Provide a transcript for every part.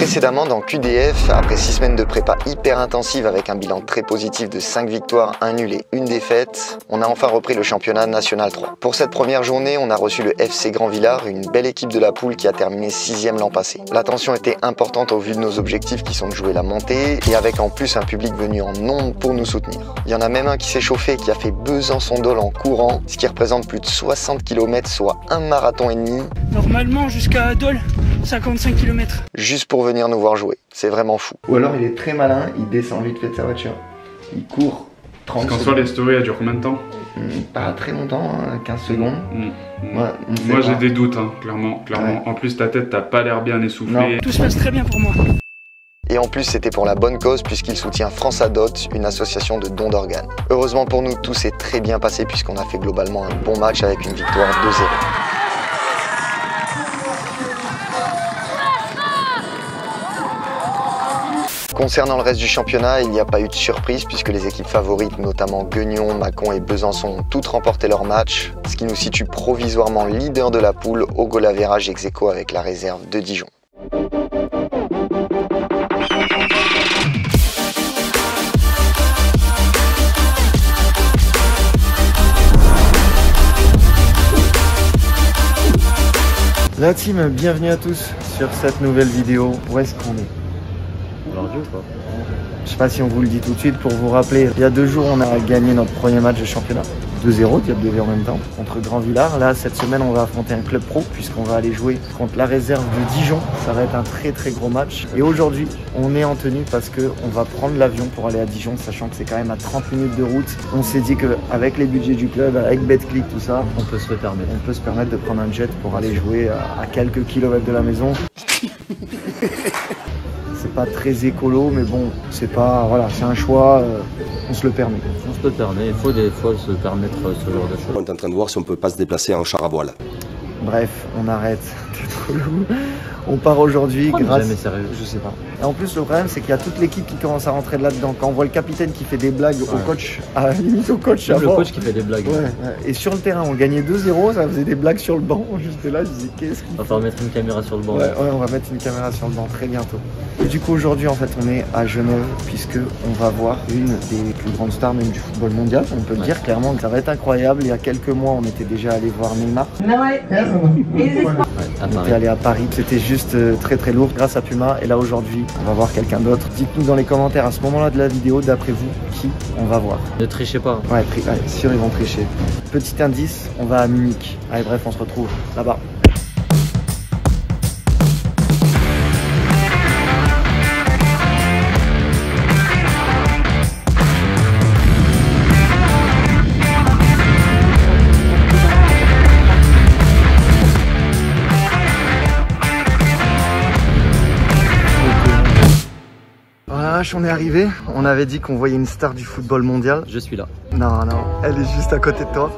Précédemment dans QDF, après 6 semaines de prépa hyper intensive avec un bilan très positif de 5 victoires, 1 nul et 1 défaite, on a enfin repris le championnat national 3. Pour cette première journée, on a reçu le FC Grand Villard, une belle équipe de la poule qui a terminé 6e l'an passé. La tension était importante au vu de nos objectifs qui sont de jouer la montée et avec en plus un public venu en nombre pour nous soutenir. Il y en a même un qui s'est chauffé et qui a fait Besançon-Dole en courant, ce qui représente plus de 60 km, soit un marathon et demi. Normalement jusqu'à Dole, 55 km. Juste pour venir nous voir jouer, c'est vraiment fou. Ou alors il est très malin, il descend vite fait de sa voiture, il court 30 secondes. Parce qu'en soi les stories elles durent combien de temps? Pas très longtemps, 15 secondes. Moi j'ai des doutes, hein, clairement. Ouais. En plus ta tête t'as pas l'air bien essoufflé. Non. Tout se passe très bien pour moi. Et en plus c'était pour la bonne cause puisqu'il soutient France Adot, une association de dons d'organes. Heureusement pour nous, tout s'est très bien passé puisqu'on a fait globalement un bon match avec une victoire 2-0. Concernant le reste du championnat, il n'y a pas eu de surprise puisque les équipes favorites, notamment Guignon, Mâcon et Besançon, ont toutes remporté leur match, ce qui nous situe provisoirement leader de la poule au goal average ex aequo avec la réserve de Dijon. La team, bienvenue à tous sur cette nouvelle vidéo. Où est-ce qu'on est? Aujourd'hui ou pas? Je sais pas si on vous le dit tout de suite pour vous rappeler. Il y a 2 jours, on a gagné notre premier match de championnat. 2-0, Diable de V en même temps, contre Grand Villard. Là, cette semaine, on va affronter un club pro puisqu'on va aller jouer contre la réserve de Dijon. Ça va être un très gros match. Et aujourd'hui, on est en tenue parce qu'on va prendre l'avion pour aller à Dijon, sachant que c'est quand même à 30 minutes de route. On s'est dit qu'avec les budgets du club, avec Betclic, tout ça, on peut se permettre de prendre un jet pour aller jouer à quelques kilomètres de la maison. C'est pas très écolo, mais bon, c'est pas, voilà, c'est un choix, on se le permet. On se le permet, il faut des fois se permettre ce genre de choses. On est en train de voir si on peut pas se déplacer en char à voile. Bref, on arrête d'être relou. On part aujourd'hui grâce... Jamais sérieux. Je sais pas. Et en plus, le problème, c'est qu'il y a toute l'équipe qui commence à rentrer là-dedans. Quand on voit le capitaine qui fait des blagues au coach, à la limite au coach avant. Le coach qui fait des blagues. Ouais. Et sur le terrain, on gagnait 2-0, ça faisait des blagues sur le banc. J'étais là, je disais, qu'est-ce qu'il faut? On va mettre une caméra sur le banc. Ouais, on va mettre une caméra sur le banc très bientôt. Et du coup, aujourd'hui, en fait, on est à Genève, puisque on va voir une des plus grandes stars même du football mondial. On peut le dire clairement que ça va être incroyable. Il y a quelques mois, on était déjà allé voir Neymar. On était allé à Paris. C'était juste très lourd grâce à Puma. Et là, aujourd'hui, on va voir quelqu'un d'autre. Dites-nous dans les commentaires à ce moment-là de la vidéo, d'après vous, qui on va voir. Ne trichez pas. Ouais, sûr, ils vont tricher. Petit indice, on va à Munich. Allez, bref, on se retrouve là-bas. On est arrivé, on avait dit qu'on voyait une star du football mondial. Je suis là. Non, elle est juste à côté de toi.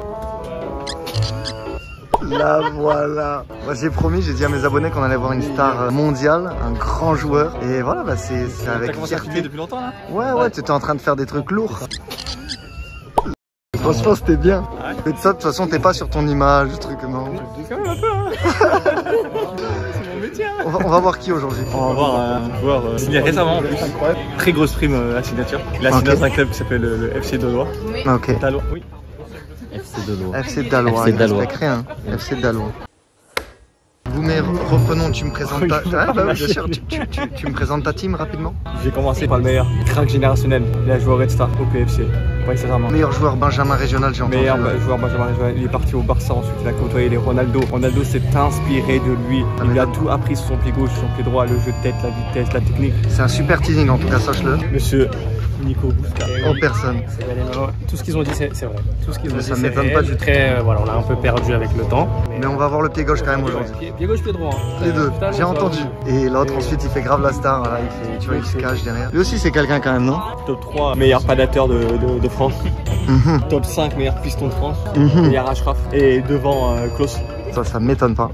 La voilà. Moi j'ai promis, j'ai dit à mes abonnés qu'on allait voir une star mondiale, un grand joueur. Et voilà, bah c'est avec fierté. Depuis longtemps là? Ouais, tu étais en train de faire des trucs lourds. Franchement c'était bien. Et de ça, de toute façon t'es pas sur ton image, truc non. Quand même un peu hein. On va voir qui aujourd'hui? On va voir un joueur signé récemment, incroyable. Très grosse prime à signature. Il a signé dans un club qui s'appelle le FC Dalois. Ok. Dalois, oui. FC Dalois. FC Dalois. FC Dalois. Rien. FC Dalois. Vous mais reprenons, tu me présentes ta... Ah, bah oui, bien sûr, tu me présentes ta team rapidement. J'ai commencé par le meilleur crack générationnel. Il a joué au Red Star au PFC. Meilleur joueur Benjamin régional, j'ai entendu. Meilleur joueur Benjamin régional. Il est parti au Barça ensuite. Il a côtoyé les Ronaldo. Ronaldo s'est inspiré de lui. Il lui a tout appris sur son pied gauche, sur son pied droit, le jeu de tête, la vitesse, la technique. C'est un super teasing en tout cas, sache-le. Monsieur Nico Bousca. En personne. Tout ce qu'ils ont dit, c'est vrai. Tout ce qu'ils ont dit, ça m'étonne pas du tout. Voilà, on a un peu perdu avec le temps. Mais on va voir le pied gauche quand même aujourd'hui. Pied gauche, pied droit. Hein. Les deux, j'ai entendu. Et l'autre ensuite il fait grave la star, voilà, tu vois, il se cache derrière. Lui aussi c'est quelqu'un quand même, non? Top 3 meilleur padateur de France. Top 5 meilleur piston de France. Meilleur Ashraf. Et devant Klaus. Ça m'étonne pas.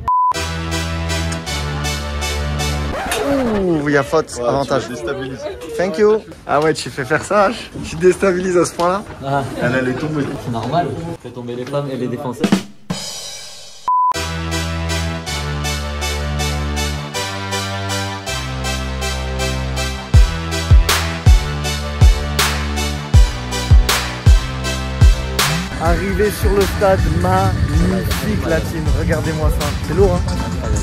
Ouh, il y a faute, ouais, avantage. Thank you. Ah ouais, tu fais faire ça, tu déstabilises à ce point-là. Ah. Elle est tombée. C'est normal. Fait tomber les femmes et les défenseurs. arrivé sur le stade, magnifique la team, regardez-moi ça, c'est lourd hein.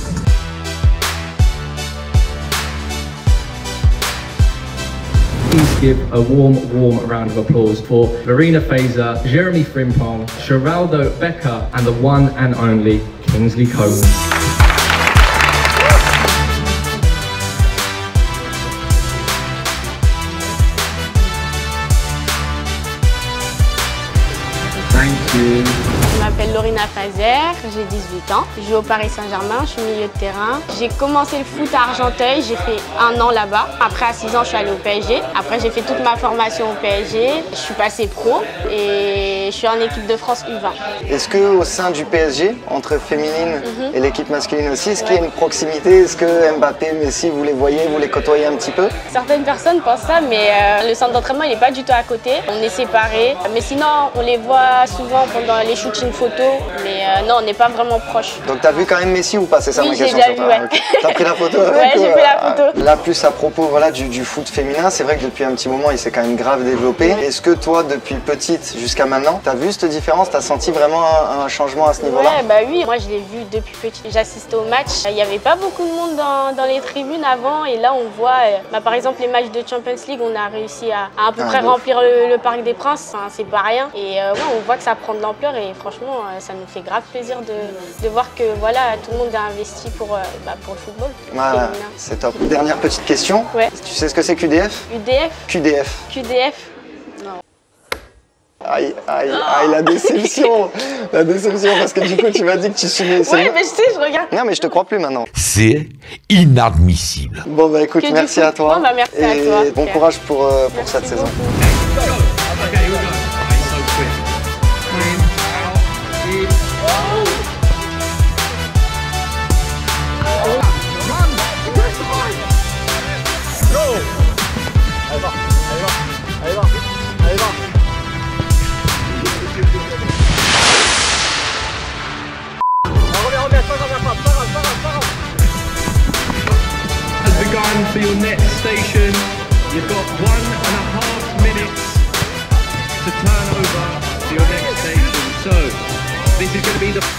Please give a warm round of applause for Verena Fazer, Jeremy Frimpong, Geraldo Becker and the one and only Kingsley Coman. Thank you. Je m'appelle Lorina Fazer, j'ai 18 ans, je joue au Paris Saint-Germain, je suis milieu de terrain. J'ai commencé le foot à Argenteuil, j'ai fait 1 an là-bas. Après à 6 ans, je suis allée au PSG. Après j'ai fait toute ma formation au PSG, je suis passée pro et je suis en équipe de France U20. Est-ce qu'au sein du PSG, entre féminine et l'équipe masculine aussi, est-ce qu'il y a une proximité? Est-ce que Mbappé, Messi, vous les voyez, vous les côtoyez un petit peu? Certaines personnes pensent ça, mais le centre d'entraînement il n'est pas du tout à côté. On est séparés, mais sinon on les voit souvent pendant les shootings photos, mais non, on n'est pas vraiment proches. Donc t'as vu quand même Messi ou pas? C'est ça ma question. J'ai déjà vu, ouais. Okay. T'as pris la photo? Ouais, j'ai fait la photo. Là, plus à propos voilà, du foot féminin, c'est vrai que depuis un petit moment, il s'est quand même grave développé. Est-ce que toi, depuis petite jusqu'à maintenant, t'as vu cette différence? T'as senti vraiment un changement à ce niveau-là? Ouais, bah oui, moi je l'ai vu depuis petit. J'assistais au match. Il n'y avait pas beaucoup de monde dans les tribunes avant, et là on voit, par exemple les matchs de Champions League, on a réussi à peu près remplir le Parc des Princes, enfin, c'est pas rien. Et ouais, on voit que ça prend de l'ampleur et franchement, ça nous fait grave plaisir de voir que voilà, tout le monde a investi pour le football. Voilà, c'est top. Dernière petite question. Ouais. Tu sais ce que c'est QDF? UDF? QDF. QDF? Non. Aïe, aïe, aïe, la déception. La déception, parce que du coup, tu m'as dit que tu suivais. Ouais, mais je sais, je regarde. Non, mais je te crois plus maintenant. C'est inadmissible. Bon, bah écoute, merci à toi. Bon, bah, merci à toi. Et bon courage pour cette saison. Has begun for your next station. You've got 1.5 minutes to turn over to your next station. So this is going to be the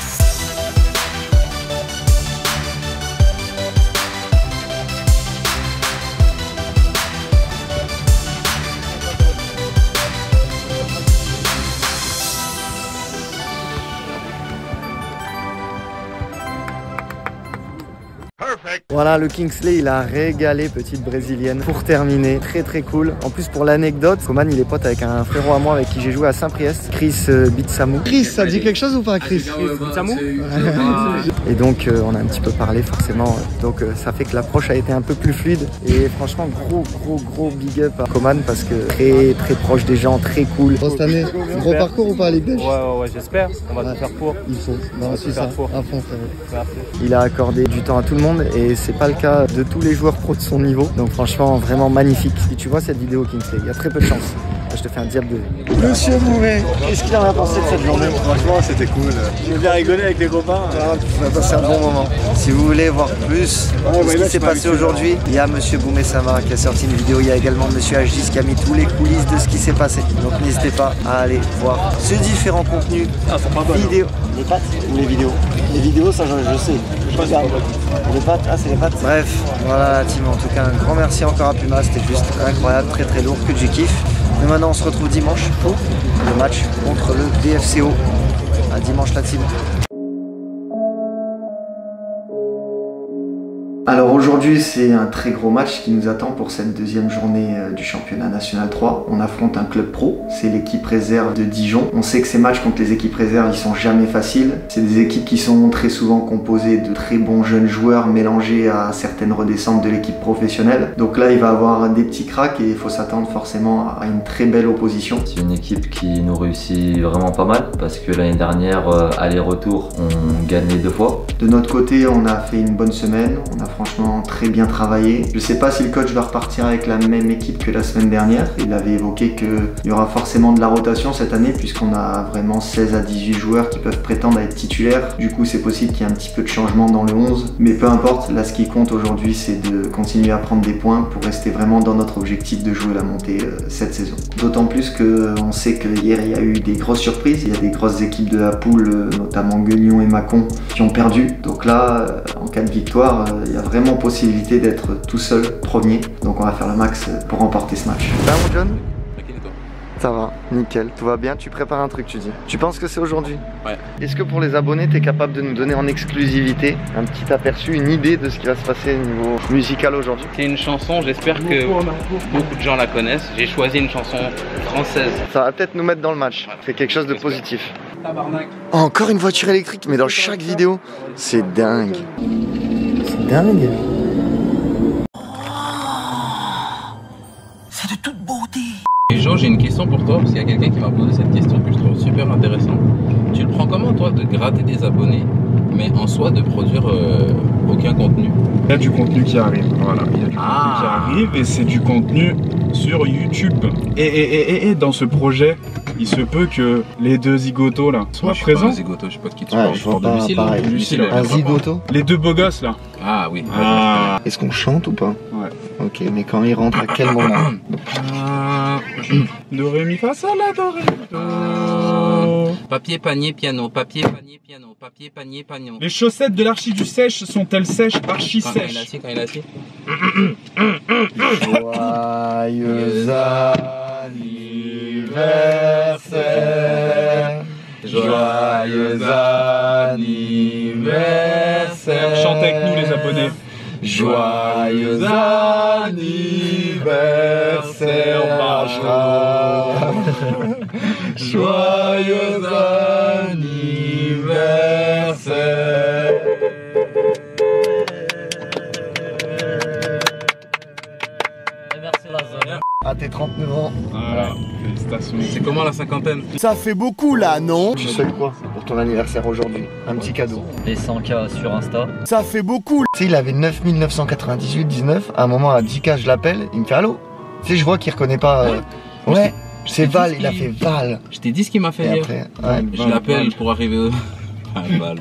Voilà, le Kingsley, il a régalé petite brésilienne. Pour terminer, très cool. En plus, pour l'anecdote, Coman, il est pote avec un frérot à moi avec qui j'ai joué à Saint-Priest, Chris Bitsamou. Chris, ça dit quelque chose ou pas, Chris Bitsamou. Et donc, on a un petit peu parlé forcément. Donc, ça fait que l'approche a été un peu plus fluide. Et franchement, gros big up à Coman parce que très proche des gens, très cool. Cette année, gros parcours ou pas à Ligue des Champions? Ouais, j'espère. On va tout faire pour. Il faut. Non, c'est ça. À fond, frérot. Il a accordé du temps à tout le monde et c'est pas le cas de tous les joueurs pro de son niveau. Donc franchement, vraiment magnifique. Si tu vois cette vidéo, Kingsley, il y a très peu de chance. Je te fais un diable de... Monsieur Mouvet, qu'est-ce qu'il en a pensé de cette journée? Franchement, c'était cool. J'ai bien rigolé avec les copains. On a passé un bon moment. Si vous voulez voir plus de ce qui s'est passé aujourd'hui, il y a Monsieur Boumé-Sama qui a sorti une vidéo. Il y a également Monsieur H10 qui a mis tous les coulisses de ce qui s'est passé. Donc n'hésitez pas à aller voir ce différents contenus. Vidéos. Les pattes ou les vidéos? Les vidéos, ça je sais. Les pattes, c'est les pattes. Bref, voilà la team. En tout cas, un grand merci encore à Puma. C'était juste incroyable, très lourd, que du kiff. Mais maintenant, on se retrouve dimanche pour le match contre le DFCO. À dimanche la team. Alors aujourd'hui, c'est un très gros match qui nous attend pour cette deuxième journée du championnat national 3. On affronte un club pro, c'est l'équipe réserve de Dijon. On sait que ces matchs contre les équipes réserves, ils sont jamais faciles. C'est des équipes qui sont très souvent composées de très bons jeunes joueurs mélangés à certaines redescentes de l'équipe professionnelle. Donc là, il va y avoir des petits cracks et il faut s'attendre forcément à une très belle opposition. C'est une équipe qui nous réussit vraiment pas mal parce que l'année dernière, aller-retour, on gagne les 2 fois. De notre côté, on a fait une bonne semaine. On a franchement vraiment très bien travaillé. Je sais pas si le coach va repartir avec la même équipe que la semaine dernière. Il avait évoqué qu'il y aura forcément de la rotation cette année puisqu'on a vraiment 16 à 18 joueurs qui peuvent prétendre à être titulaires. Du coup, c'est possible qu'il y ait un petit peu de changement dans le 11. Mais peu importe, là, ce qui compte aujourd'hui, c'est de continuer à prendre des points pour rester vraiment dans notre objectif de jouer la montée cette saison. D'autant plus qu'on sait que hier, il y a eu des grosses surprises. Il y a des grosses équipes de la poule, notamment Guignon et Mâcon, qui ont perdu. Donc là, en cas de victoire, il y a vraiment possibilité d'être tout seul premier. Donc on va faire le max pour remporter ce match. Ça va mon John? Ça va, nickel, tout va bien, tu prépares un truc tu dis. Tu penses que c'est aujourd'hui? Ouais. Est-ce que pour les abonnés, tu es capable de nous donner en exclusivité un petit aperçu, une idée de ce qui va se passer au niveau musical aujourd'hui? C'est une chanson, j'espère que beaucoup de gens la connaissent. J'ai choisi une chanson française. Ça va peut-être nous mettre dans le match, c'est quelque chose de positif. Oh, encore une voiture électrique, mais dans chaque vidéo, c'est dingue. C'est dingue. C'est de toute beauté. Et Jo, j'ai une question pour toi, parce qu'il y a quelqu'un qui m'a posé cette question que je trouve super intéressante. Tu le prends comment toi de gratter des abonnés, mais en soi de produire aucun contenu? Il y a du contenu qui arrive, voilà. Il y a du contenu qui arrive et c'est du contenu sur YouTube. Et dans ce projet, il se peut que les deux zigotos là soient présents. Je suis pas un zigoto, je sais pas de qui tu Ouais, parles. je vois pas, pareil. Lucille, un zigoto? Les deux beaux gosses là. Ah oui. Est-ce qu'on chante ou pas? Ouais. Ok, mais quand il rentre, à quel moment? Do, ré, mi, fa, sol, la, do, ré, do. Papier, panier, piano. Papier, panier, piano. Papier, panier, pagnon. Les chaussettes de l'archiduc sèche sont-elles sèches? Archi sèches. Quand il a assis. Joyeux anniversaire. Joyeux anniversaire. Chantez avec nous les abonnés. Joyeux anniversaire, Bachra. Joyeux anniversaire. Merci Lazare. À tes 39 ans. Voilà, félicitations. C'est comment la cinquantaine? Ça fait beaucoup là, non? Tu sais quoi pour ton anniversaire aujourd'hui? Un petit cadeau. Les 100K sur Insta. Ça fait beaucoup. Tu sais, il avait 9998, 19. À un moment, à 10K, je l'appelle. Il me fait allô? Tu sais, je vois qu'il reconnaît pas. Ouais, c'est Val, il a fait Val. Je t'ai dit ce qu'il m'a fait dire. Ouais. Je l'appelle pour arriver au. Val.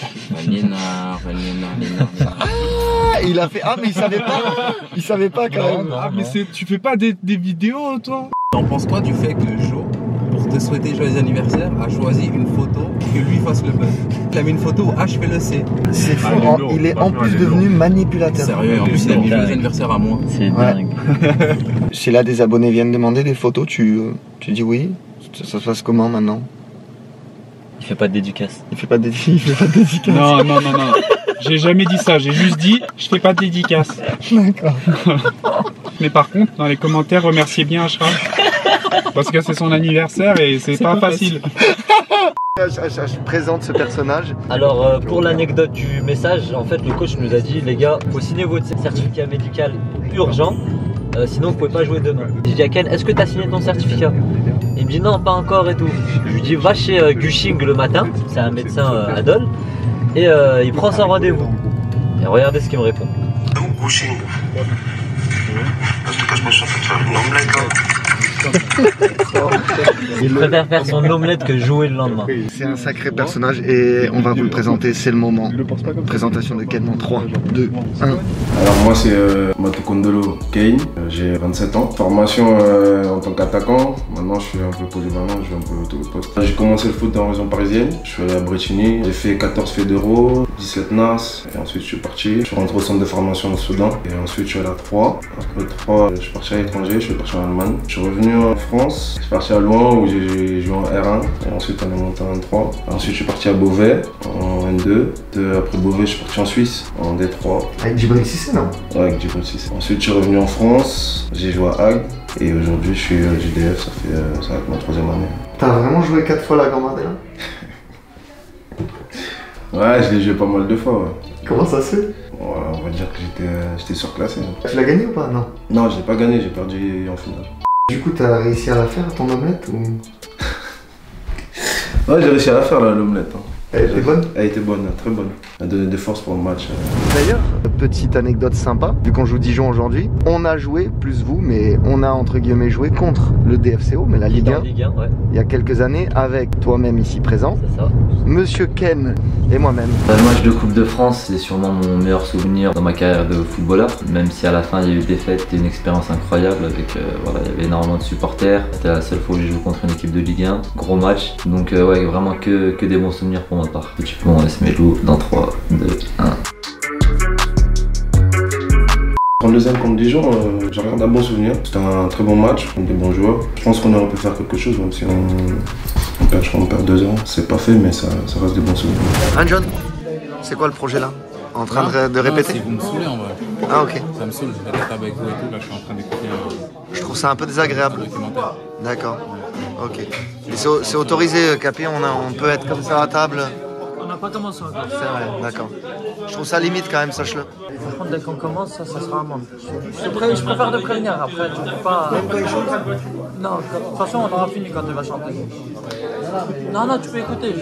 Il a fait mais il savait pas. Il savait pas quand même. Ah mais tu fais pas des vidéos toi? T'en penses quoi du fait que Jo, pour te souhaiter joyeux anniversaire, a choisi une photo que lui fasse le buzz? Il a mis une photo où H fait le C. C'est fou, il est en plus devenu manipulateur. Sérieux, en plus il a mis joyeux anniversaire à moi. C'est dingue. Si là des abonnés viennent demander des photos, tu dis oui? Ça se passe comment maintenant? Il fait pas de dédicace. Il fait pas de dédicace. Non. J'ai jamais dit ça, j'ai juste dit je fais pas de dédicace. D'accord. Mais par contre, dans les commentaires, remerciez bien Ashraf. Parce que c'est son anniversaire et c'est pas facile. Je présente ce personnage. Alors pour l'anecdote du message, en fait le coach nous a dit les gars, faut signer votre certificat médical urgent, sinon vous pouvez pas jouer demain. J'ai dit à Ken, est-ce que tu as signé ton certificat? Il me dit non, pas encore et tout. Je lui dis va chez Gushing le matin, c'est un médecin à Dole, et il prend son rendez-vous. Et regardez ce qu'il me répond. Donc Gushing, parce que je me suis en train de faire une omelette là. Il préfère faire son omelette que jouer le lendemain. C'est un sacré personnage et on va vous le présenter, c'est le moment. Présentation de Ken en 3, 2, 1. Alors moi c'est Matukondolo Kane, j'ai 27 ans. Formation en tant qu'attaquant, maintenant je suis un peu polyvalent, je joue un peu tous les postes. J'ai commencé le foot dans la région parisienne, je suis allé à Brétigny, j'ai fait 14 fédéraux, 17 NAS, et ensuite je suis parti. Je suis rentré au centre de formation au Soudan, et ensuite je suis allé à 3. Après 3, je suis parti à l'étranger, je suis parti en Allemagne. Je suis revenu en France, je suis parti à Louan où j'ai joué en R1, et ensuite on est monté en N3. Ensuite je suis parti à Beauvais en N2, après Beauvais je suis parti en Suisse en D3. Avec Djibril Cissé non? Ouais, avec Djibril Cissé. Ensuite je suis revenu en France, j'ai joué à Hague, et aujourd'hui je suis à JDF, ça va être ma 3e année. T'as vraiment joué 4 fois la Gambardella? Ouais, je l'ai joué pas mal de fois, ouais. Comment ça se fait? Ouais, on va dire que j'étais surclassé. Tu l'as gagné ou pas? Non. Non, je l'ai pas gagné, j'ai perdu en finale. Du coup, t'as réussi à la faire, ton omelette ou... Ouais, j'ai réussi à la faire, l'omelette. Hein. Elle était bonne? Elle était bonne, très bonne. donner des forces pour le match. D'ailleurs, petite anecdote sympa, vu qu'on joue Dijon aujourd'hui, on a joué, plus vous, mais on a entre guillemets joué contre le DFCO, mais la Ligue 1, ouais. Il y a quelques années, avec toi-même ici présent, ça. Monsieur Ken et moi-même. Le match de Coupe de France, c'est sûrement mon meilleur souvenir dans ma carrière de footballeur, même si à la fin il y a eu des fêtes et une expérience incroyable avec, voilà, il y avait énormément de supporters. C'était la seule fois où j'ai joué contre une équipe de Ligue 1, gros match, donc ouais, vraiment que des bons souvenirs pour ma part. Petit peu, on laisse mes loups dans 3, 2, 1. En deuxième contre Dijon, j'en garde un bon souvenir. C'était un très bon match, contre des bons joueurs. Je pense qu'on aurait pu faire quelque chose, même si on perd 2 ans. C'est pas fait, mais ça reste des bons souvenirs. Hein, John, c'est quoi le projet là? En train de répéter? Vous me saoulez en vrai. Ah, ok. Ça me saoule, je vais être avec vous et tout. Là, je suis en train d'écouter Je trouve ça un peu désagréable. documentaire. D'accord. Ok. Et c'est autorisé, Capi, on peut être comme ça à table. On n'a pas commencé encore. C'est vrai, d'accord. Je trouve ça limite quand même, sache-le. Par contre, dès qu'on commence, ça sera un monde. Je préfère de prévenir après, tu peux pas. Non, de toute façon, on aura fini quand tu vas chanter. Non, tu peux écouter.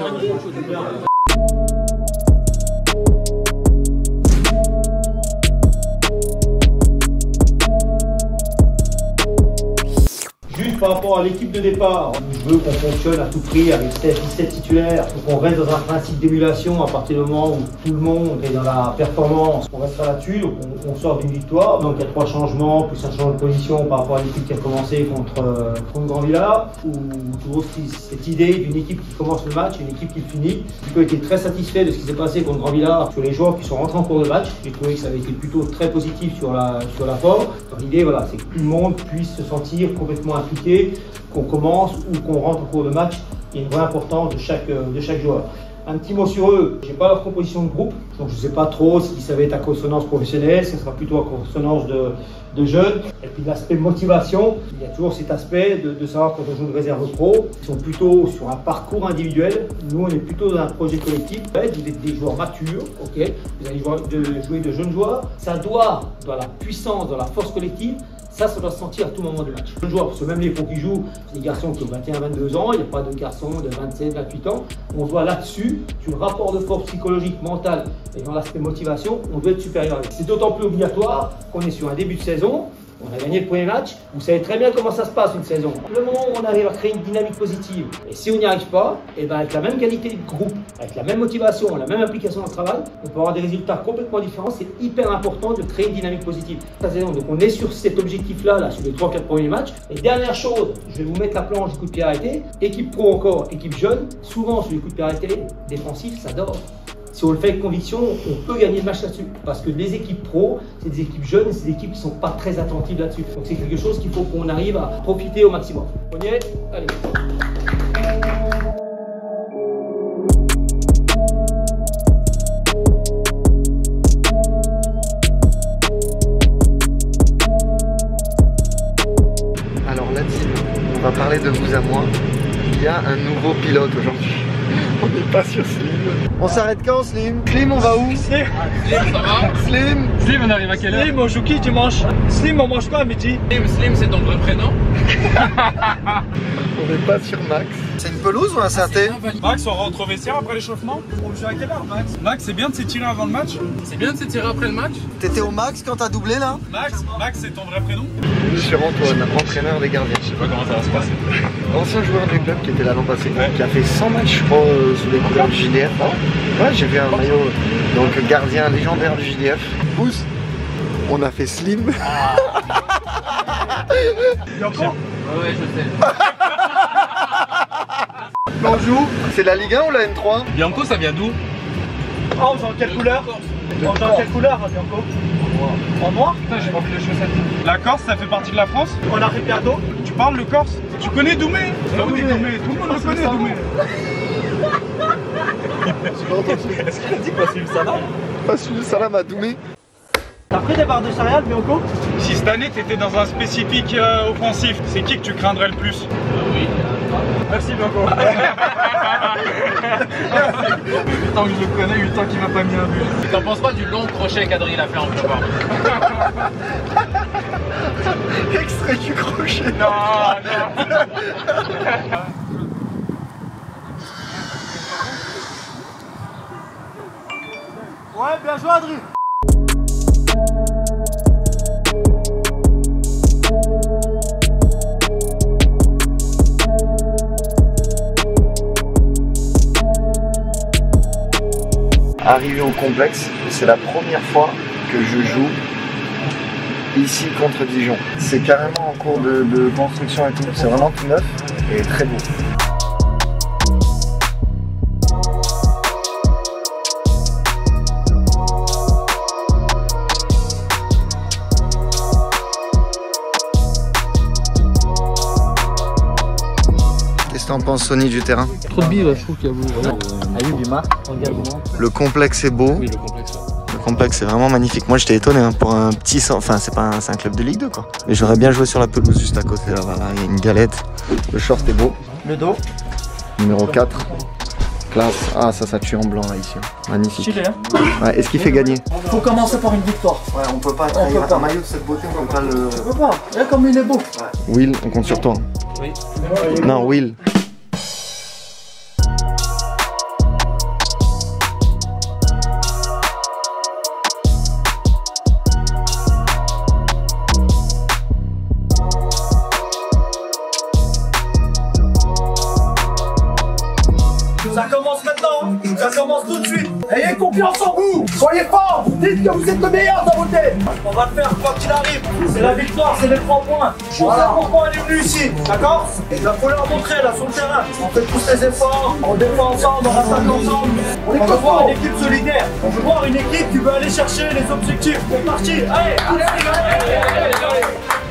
Juste par rapport à l'équipe de départ, je veux qu'on fonctionne à tout prix avec 16-17 titulaires, qu'on reste dans un principe d'émulation à partir du moment où tout le monde est dans la performance. On restera là-dessus, donc on sort d'une victoire. Donc il y a 3 changements, plus un changement de position par rapport à l'équipe qui a commencé contre Grandvillard, ou toujours cette idée d'une équipe qui commence le match, une équipe qui le finit. J'ai été très satisfait de ce qui s'est passé contre Grandvillard sur les joueurs qui sont rentrés en cours de match. J'ai trouvé que ça avait été plutôt très positif sur la forme. L'idée, voilà, c'est que tout le monde puisse se sentir complètement impliqué, qu'on commence ou qu'on rentre au cours de match. Il y a une vraie importance de chaque joueur. Un petit mot sur eux, je n'ai pas leur composition de groupe, donc je ne sais pas trop si ça va être à consonance professionnelle, ce sera plutôt à consonance de jeunes. Et puis l'aspect motivation, il y a toujours cet aspect de savoir quand on joue de réserve pro, ils sont plutôt sur un parcours individuel, nous on est plutôt dans un projet collectif. Vous êtes des joueurs matures, ok, vous allez jouer de jeunes joueurs, ça doit, dans la puissance, dans la force collective, ça doit se sentir à tout moment du match. Les joueurs, parce que même les pros qui jouent, c'est des garçons qui ont 21-22 ans, il n'y a pas de garçons de 27-28 ans. On voit là-dessus, sur le rapport de force psychologique, mentale et dans l'aspect motivation, on doit être supérieur. C'est d'autant plus obligatoire qu'on est sur un début de saison. On a gagné le premier match, vous savez très bien comment ça se passe une saison. Le moment où on arrive à créer une dynamique positive, et si on n'y arrive pas, et ben avec la même qualité de groupe, avec la même motivation, la même implication dans le travail, on peut avoir des résultats complètement différents. C'est hyper important de créer une dynamique positive. Donc on est sur cet objectif-là, sur les 3-4 premiers matchs. Et dernière chose, je vais vous mettre la planche du coup de pied arrêté. Équipe pro encore, équipe jeune, souvent sur les coups de pied arrêtés défensifs, ça dort. Si on le fait avec conviction, on peut gagner le match là-dessus. Parce que les équipes pro, c'est des équipes jeunes, c'est des équipes qui ne sont pas très attentives là-dessus. Donc c'est quelque chose qu'il faut qu'on arrive à profiter au maximum. On y est? Allez. Alors la team, on va parler de vous à moi. Il y a un nouveau pilote aujourd'hui. On n'est pas sur Slim. On s'arrête quand, Slim? Slim, on va où? Slim, ça va? Slim, on arrive à quelle heure? Slim, on joue qui dimanche? Slim, on mange quoi à midi? Slim, c'est ton vrai prénom? on n'est pas sur Max. C'est une pelouse ou un synthé? Max, on rentre au vestiaire après l'échauffement? On joue à quelle heure, Max? Max, c'est bien de s'étirer avant le match? C'est bien de s'étirer après le match? T'étais au Max quand t'as doublé là? Max, c'est ton vrai prénom? Monsieur Antoine, entraîneur des gardiens. Je sais pas comment ça va se passer. Ancien joueur du club qui était là l'an passé, qui a fait 100 matchs, je crois, sous les couleurs du JDF. Ouais, j'ai vu un maillot, donc gardien légendaire du JDF. Pousse, on a fait Slim. Yanko? Ouais, je sais. On joue, c'est la Ligue 1 ou la N3? Bianco, ça vient d'où? Oh, on joue en quelle couleur? On joue en quelle couleur, Bianco? En noir? Putain, j'ai rempli les chaussettes. La Corse, ça fait partie de la France? On a Ricardo? Tu parles le Corse? Tu connais Doumé? Ah oui, Doumé, tout le monde le connaît, Doumé. Est-ce qu'il a dit pas suivre Salam? Pas suivre Salam à Doumé. T'as pris des barres de céréales, Bianco? Si cette année t'étais dans un spécifique offensif, c'est qui que tu craindrais le plus? Oui. Merci Bianco. 8 ans que je le connais, 8 ans qu'il m'a pas mis un but. T'en penses pas du long crochet qu'Adrien a fait en copain? Extrait du crochet. Non. Ouais, bien joué, Adri. Arrivé au complexe, c'est la première fois que je joue ici contre Dijon. C'est carrément en cours de construction et tout. C'est vraiment tout neuf et très beau. Qu'est-ce que t'en penses, Sony, du terrain? Trop de billes là, je trouve qu'il y a beaucoup. Le complexe est beau. Oui, le complexe. Le complexe est vraiment magnifique. Moi j'étais étonné hein, pour un petit... Enfin c'est pas c'est un club de Ligue 2 quoi. Mais j'aurais bien joué sur la pelouse juste à côté là. Voilà, il y a une galette. Le short est beau. Le dos. Numéro 4. Classe. Ah ça tue en blanc là ici. Magnifique. Stylé, hein. Ouais, est-ce qu'il fait gagner? Faut commencer par une victoire. Ouais, on peut pas trahir un maillot de cette beauté, on peut pas le... On peut pas. Regarde comme il est beau. Ouais. Will, on compte sur toi. Oui. Non, Will. Ça commence maintenant, ça commence tout de suite. Ayez confiance en vous, soyez forts, dites que vous êtes le meilleur dans vos têtes. On va le faire quoi qu'il arrive, c'est la victoire, c'est les 3 points. On sait pourquoi elle est venue ici, d'accord? Il va falloir montrer là sur le terrain. On fait tous les efforts, on défend ensemble, on attaque ensemble. On veut voir une équipe solidaire, on veut voir une équipe qui veut aller chercher les objectifs. C'est parti, allez, allez, allez, allez, allez.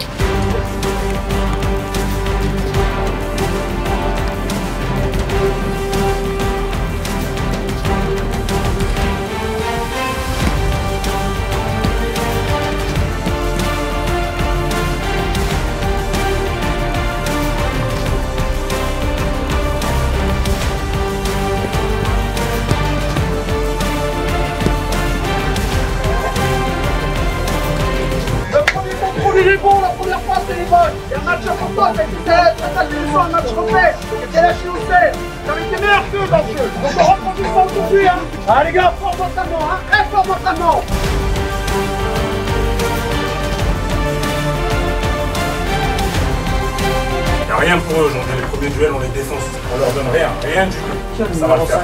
Il est bon, la première fois c'est les bonnes. Il y a un match pour toi, c'est un match complet. C'est la chinousée. T'avais été meilleur que dans le jeu. Donc on reprend du sang tout de suite. Hein. Ah les gars, fort mentalement, hein. Très fort mentalement. Y'a rien pour eux aujourd'hui, les premiers duels on les défonce. On leur donne rien du tout. Ça va le faire.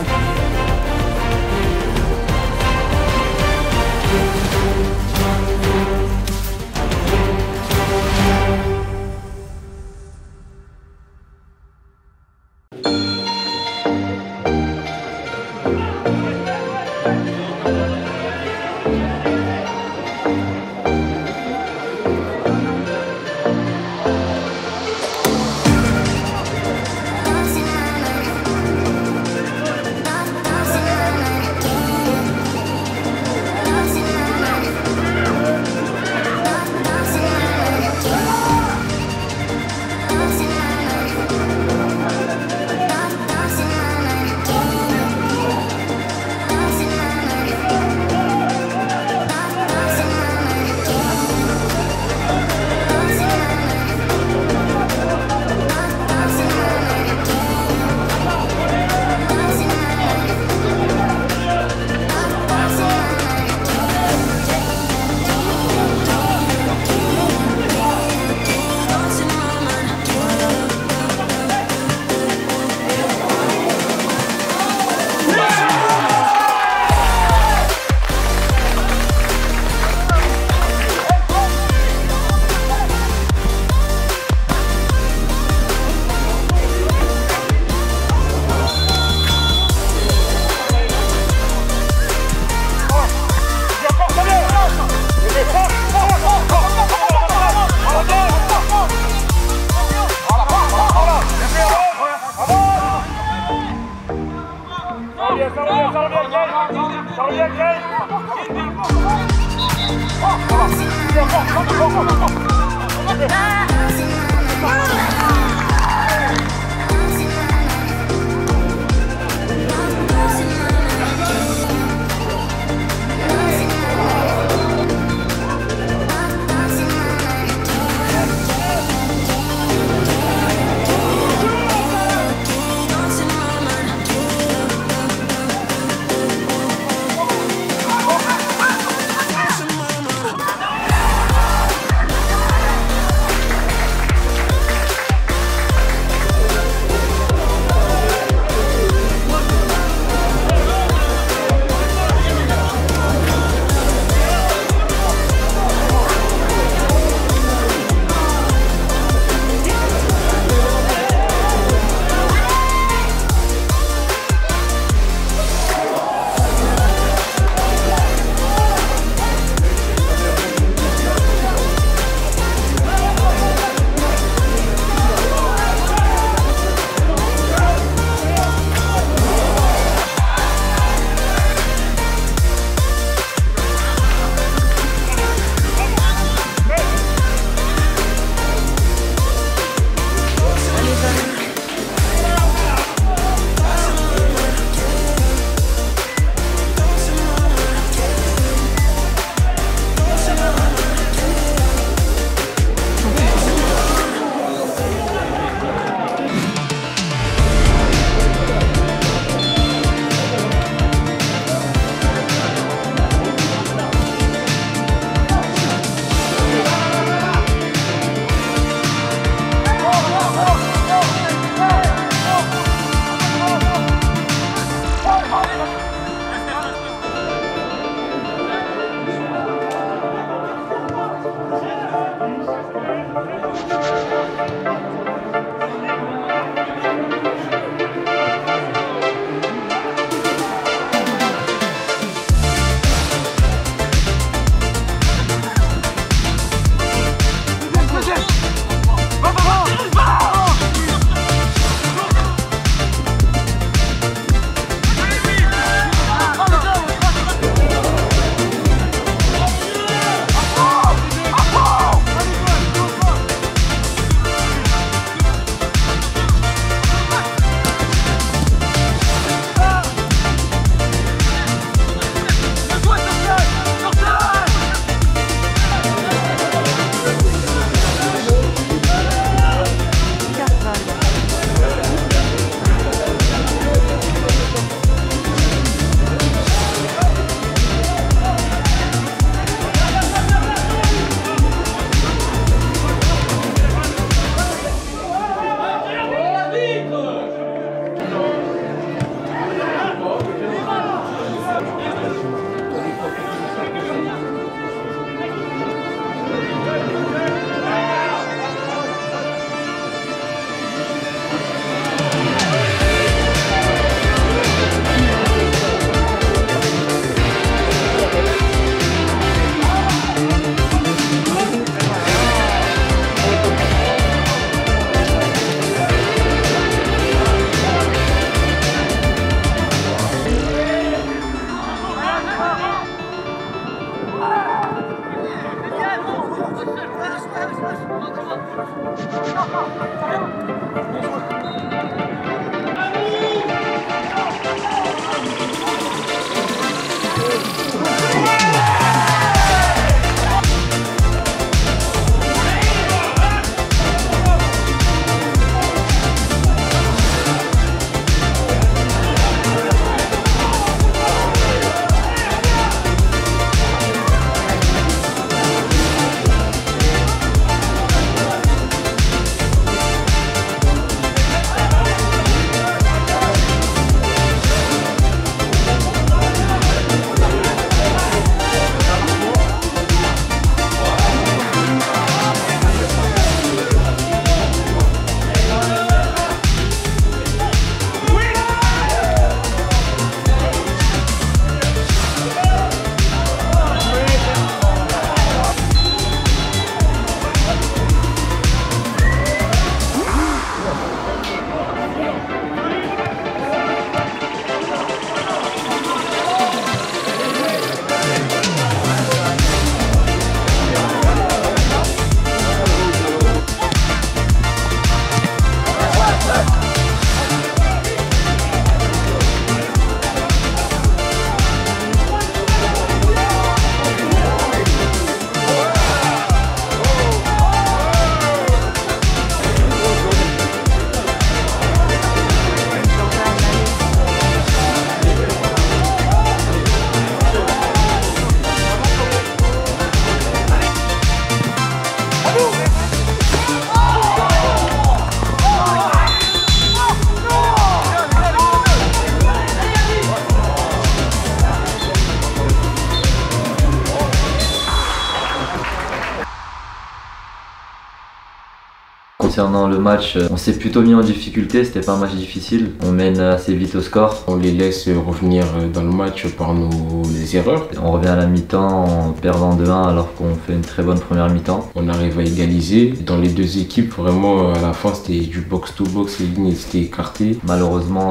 Concernant le match, on s'est plutôt mis en difficulté, c'était pas un match difficile. On mène assez vite au score. On les laisse revenir dans le match par nos erreurs. On revient à la mi-temps en perdant 2-1 alors qu'on fait une très bonne première mi-temps. On arrive à égaliser. Dans les deux équipes, vraiment à la fin c'était du box-to-box, les lignes étaient écartées. Malheureusement,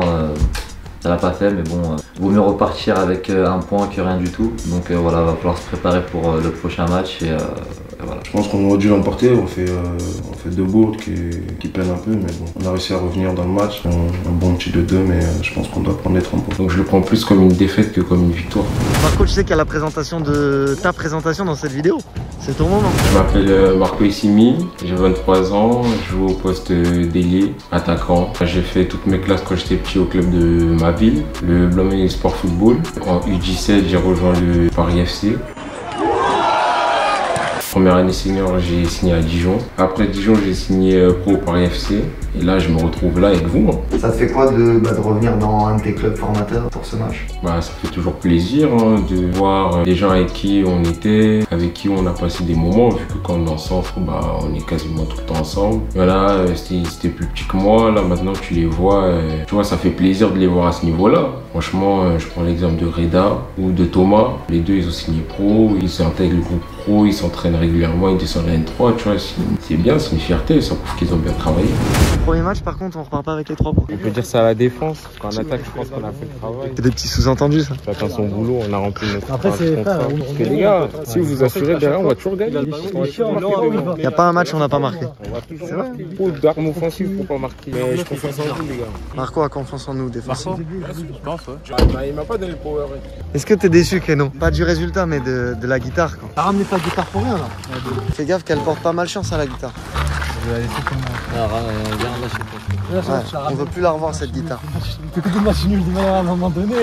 ça l'a pas fait, mais bon, vaut mieux repartir avec un point que rien du tout. Donc voilà, va falloir se préparer pour le prochain match et voilà. Je pense qu'on aurait dû l'emporter, on fait deux bourdes qui peinent un peu, mais bon, on a réussi à revenir dans le match, un bon petit 2-2, mais je pense qu'on doit prendre les 3 points. Donc je le prends plus comme une défaite que comme une victoire. Par contre, je sais qu'il y a la présentation de ta présentation dans cette vidéo, c'est ton moment. Je m'appelle Marco Issimi, j'ai 23 ans, je joue au poste d'ailier, attaquant. J'ai fait toutes mes classes quand j'étais petit au club de ma ville, le Blanc-Ménil Sport Football. En U17, j'ai rejoint le Paris FC. Première année senior, j'ai signé à Dijon. Après Dijon, j'ai signé pro au Paris FC. Et là, je me retrouve là avec vous. Ça te fait quoi de revenir dans un de tes clubs formateurs pour ce match? Ça fait toujours plaisir de voir les gens avec qui on était, avec qui on a passé des moments, vu que quand on est en centre, on est quasiment tout le temps ensemble. Voilà, c'était plus petit que moi. Là, maintenant, tu les vois, tu vois, ça fait plaisir de les voir à ce niveau-là. Franchement, je prends l'exemple de Reda ou de Thomas. Les deux, ils ont signé pro, ils intègrent le groupe pro, ils s'entraînent régulièrement, ils descendent la N3, tu vois, c'est bien, c'est une fierté, ça prouve qu'ils ont bien travaillé. Premier match, par contre, on repart pas avec les 3 points. On peut dire ça à la défense, qu'en attaque, je pense qu'on a fait le travail. C'est des petits sous-entendus, ça. Chacun son boulot, on a rempli notre Après, c'est contrat. Parce que les gars, si vous vous assurez derrière, on va toujours gagner. Il n'y a pas un match où on n'a pas marqué. On va toujours marquer. Faut d'armes offensives pour pas marquer. Mais je confiance en vous, les gars. Marco a confiance en nous, défenseur. Je pense, ouais. Il m'a pas donné le power. Est-ce que t'es déçu, Keno? Pas du résultat, mais de la guitare, quoi. T'as ramené ta guitare pour rien, là. Fais gaffe qu'elle porte pas malchance à la guitare. Je vais la laisser comme on veut plus la revoir, cette guitare. Tu que des matchs nuls à un moment donné.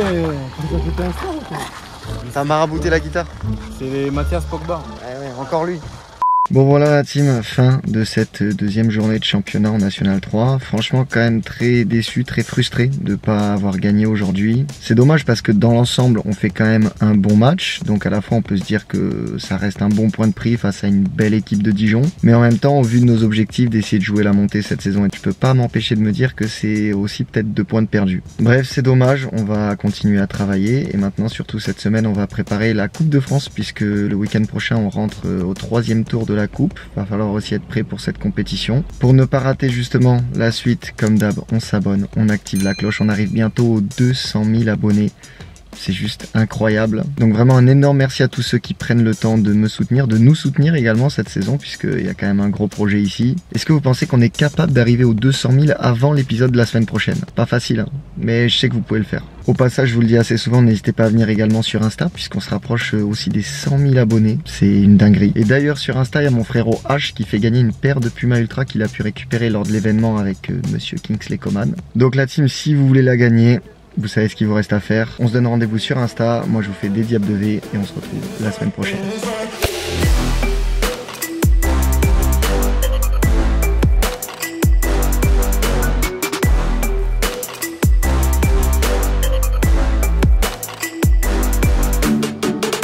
T'as marabouté la guitare? C'est les Mathias Pogba. Ouais, encore lui. Bon voilà la team, fin de cette deuxième journée de championnat en National 3. Franchement quand même très déçu, très frustré de pas avoir gagné aujourd'hui. C'est dommage parce que dans l'ensemble on fait quand même un bon match. Donc à la fois on peut se dire que ça reste un bon point de prix face à une belle équipe de Dijon. Mais en même temps au vu de nos objectifs d'essayer de jouer la montée cette saison, et tu peux pas m'empêcher de me dire que c'est aussi peut-être 2 points de perdus. Bref c'est dommage, on va continuer à travailler. Et maintenant surtout cette semaine on va préparer la Coupe de France puisque le week-end prochain on rentre au 3e tour de la coupe. Va falloir aussi être prêt pour cette compétition. Pour ne pas rater justement la suite, comme d'hab, on s'abonne, on active la cloche. On arrive bientôt aux 200 000 abonnés. C'est juste incroyable. Donc vraiment un énorme merci à tous ceux qui prennent le temps de me soutenir, de nous soutenir également cette saison, puisqu'il y a quand même un gros projet ici. Est-ce que vous pensez qu'on est capable d'arriver aux 200 000 avant l'épisode de la semaine prochaine? Pas facile, hein, mais je sais que vous pouvez le faire. Au passage, je vous le dis assez souvent, n'hésitez pas à venir également sur Insta, puisqu'on se rapproche aussi des 100 000 abonnés. C'est une dinguerie. Et d'ailleurs, sur Insta, il y a mon frérot H qui fait gagner une paire de Puma Ultra qu'il a pu récupérer lors de l'événement avec Monsieur Kingsley Coman. Donc la team, si vous voulez la gagner, vous savez ce qu'il vous reste à faire. On se donne rendez-vous sur Insta. Moi, je vous fais des diables de V et on se retrouve la semaine prochaine.